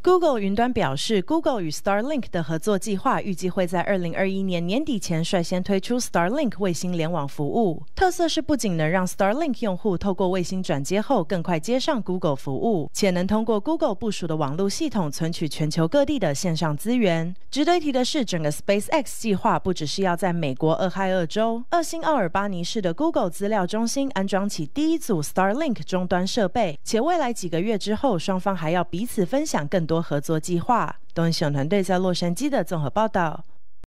Google 云端表示 ，Google 与 Starlink 的合作计划预计会在2021年年底前率先推出 Starlink 卫星联网服务。特色是不仅能让 Starlink 用户透过卫星转接后更快接上 Google 服务，且能通过 Google 部署的网络系统存取全球各地的线上资源。值得一提的是，整个 SpaceX 计划不只是要在美国俄亥俄州2星奥尔巴尼市的 Google 资料中心安装起第一组 Starlink 终端设备，且未来几个月之后，双方还要彼此分享更多合作计划。东英新闻团队在洛杉矶的综合报道。